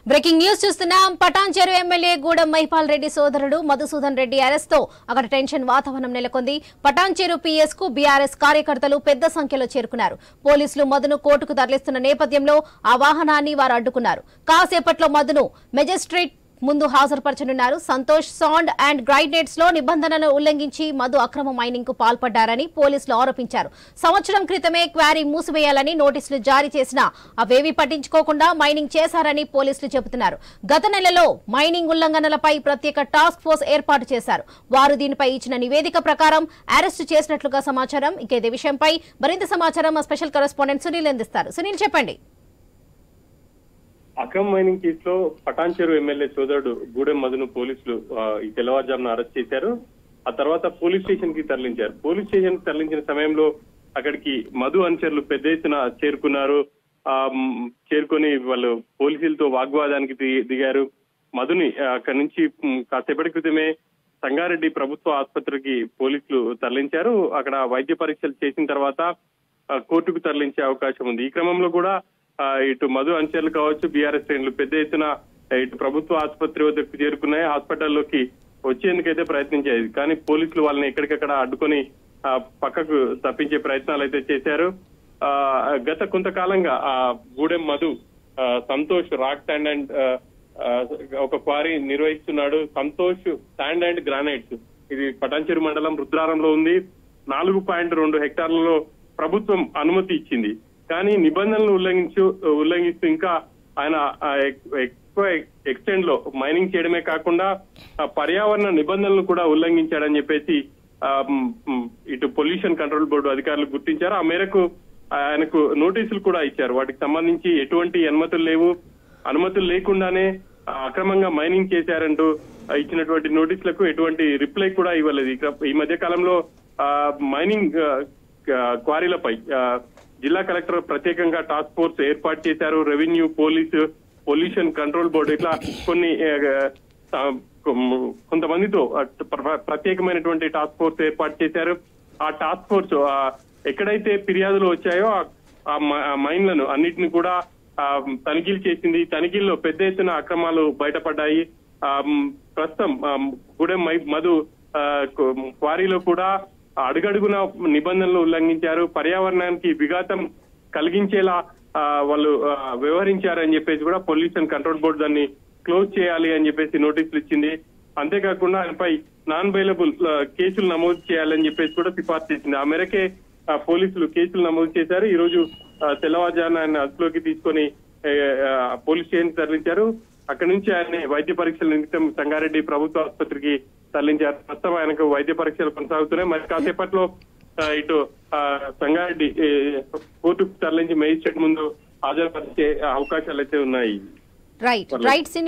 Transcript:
Breaking news చూస్తున్నాం. Patancheru MLA Gudem Mahipal Reddy సోదరుడు Madhusudan Reddy arrest తో అక్కడ టెన్షన్ వాతావరణం నెలకొంది. పటాన్చెరు పిఎస్ కు బీఆర్ఎస్ కార్యకర్తలు పెద్ద సంఖ్యలో చేరుకున్నారు. పోలీసులు మధును కోర్టుకు తరలిస్తున్న నేపథ్యంలో ఆ వాహనాన్ని వారు అడ్డుకున్నారు. కాసేపట్లో మధును మెజిస్ట్రేట్ ముందు హాజరుపరచనున్నారు. సంతోష్ సాండ్ అండ్ గ్రైనేడ్స్ లో నిబంధనలను ఉల్లంఘించి మధు అక్రమ మైనింగ్ కు పాల్పడ్డారని పోలీసులు ఆరోపించారు. సంవత్సరం క్రితమే క్వారీ మూసివేయాలని నోటీసులు జారీ చేసినా అవేవీ పట్టించుకోకుండా మైనింగ్ చేశారని పోలీసులు చెబుతున్నారు. గత నెలలో మైనింగ్ ఉల్లంఘనలపై ప్రత్యేక టాస్క్ ఫోర్స్ ఏర్పాటు చేశారు. వారు దీనిపై ఇచ్చిన నివేదిక ప్రకారం అరెస్టు చేసినట్లుగా సమాచారం. ఇదే విషయంపై మరింత సమాచారం మా స్పెషల్ కరెస్పాండెంట్ సునీల్ అందిస్తారు. సునీల్, చెప్పండి. అక్రమ మైనింగ్ కేసులో పటాన్చెరు ఎమ్మెల్యే సోదరుడు గూడెం మధును పోలీసులు ఈ తెల్లవారుజామున అరెస్ట్ చేశారు. ఆ తర్వాత పోలీస్ స్టేషన్ కి తరలించారు. పోలీస్ స్టేషన్ కి తరలించిన సమయంలో అక్కడికి మధు అనుచరులు పెద్ద ఎత్తున చేరుకున్నారు. చేరుకొని వాళ్ళు పోలీసులతో వాగ్వాదానికి దిగారు. మధుని అక్కడి నుంచి కాసేపటి క్రితమే సంగారెడ్డి ప్రభుత్వ ఆసుపత్రికి పోలీసులు తరలించారు. అక్కడ వైద్య పరీక్షలు చేసిన తర్వాత కోర్టుకు తరలించే అవకాశం ఉంది. ఈ క్రమంలో కూడా ఇటు మధు అనుచరులు కావచ్చు, బీఆర్ఎస్ శ్రేణులు పెద్ద ఎత్తున ఇటు ప్రభుత్వ ఆసుపత్రి వద్దకు చేరుకున్నాయి. హాస్పిటల్లోకి వచ్చేందుకైతే ప్రయత్నించాయి. కానీ పోలీసులు వాళ్ళని ఎక్కడికక్కడ అడ్డుకొని పక్కకు తప్పించే ప్రయత్నాలు అయితే చేశారు. గత కొంతకాలంగా Gudem Madhu Santosh rock sand and ఒక క్వారీ నిర్వహిస్తున్నాడు. సంతోష్ శాండ్ అండ్ గ్రానైట్స్, ఇది పటాన్చెరు మండలం రుద్రారంలో ఉంది. 4.2 హెక్టార్లలో ప్రభుత్వం అనుమతి ఇచ్చింది. కానీ నిబంధనలు ఉల్లంఘిస్తూ ఇంకా ఆయన ఎక్కువ ఎక్స్టెండ్ లో మైనింగ్ చేయడమే కాకుండా పర్యావరణ నిబంధనలు కూడా ఉల్లంఘించాడని చెప్పేసి ఇటు పొల్యూషన్ కంట్రోల్ బోర్డు అధికారులు గుర్తించారు. ఆ మేరకు ఆయనకు నోటీసులు కూడా ఇచ్చారు. వాటికి సంబంధించి ఎటువంటి అనుమతులు లేవు, అనుమతులు లేకుండానే అక్రమంగా మైనింగ్ చేశారంటూ ఇచ్చినటువంటి నోటీసులకు ఎటువంటి రిప్లై కూడా ఇవ్వలేదు. ఈ మధ్య కాలంలో మైనింగ్ క్వారీలపై జిల్లా కలెక్టర్ ప్రత్యేకంగా టాస్క్ ఫోర్స్ ఏర్పాటు చేశారు. Revenue, police, pollution control board ఇట్లా కొన్ని కొంతమందితో ప్రత్యేకమైనటువంటి టాస్క్ ఫోర్స్ ఏర్పాటు చేశారు. ఆ టాస్క్ ఫోర్స్ ఎక్కడైతే ఫిర్యాదులు వచ్చాయో ఆ మైన్లను అన్నిటిని కూడా తనిఖీలు చేసింది. తనిఖీల్లో పెద్ద ఎత్తున అక్రమాలు బయటపడ్డాయి. ప్రస్తుతం గూడెం మధు క్వారీలో కూడా అడుగడుగున నిబంధనలు ఉల్లంఘించారు. పర్యావరణానికి విఘాతం కలిగించేలా వాళ్ళు వ్యవహరించారని చెప్పేసి కూడా పొల్యూషన్ కంట్రోల్ బోర్డు దాన్ని క్లోజ్ చేయాలి అని చెప్పేసి నోటీసులు ఇచ్చింది. అంతేకాకుండా ఆయనపై నాన్ బెయిలబుల్ కేసులు నమోదు చేయాలని చెప్పేసి కూడా సిఫార్సు చేసింది. ఆ మేరకే పోలీసులు కేసులు నమోదు చేశారు. ఈ రోజు తెల్లవారుజామున ఆయన అదుపులోకి తీసుకొని పోలీస్ స్టేషన్ తరలించారు. అక్కడి నుంచి ఆయన వైద్య పరీక్షల నిమిత్తం సంగారెడ్డి ప్రభుత్వ ఆసుపత్రికి తరలించారు. ప్రస్తుతం ఆయనకు వైద్య పరీక్షలు కొనసాగుతున్నాయి. మరి కాసేపట్లో ఇటు సంగారెడ్డి కోర్టుకు తరలించి మేజిస్ట్రేట్ ముందు హాజరుపరిచే అవకాశాలు అయితే ఉన్నాయి. రైట్.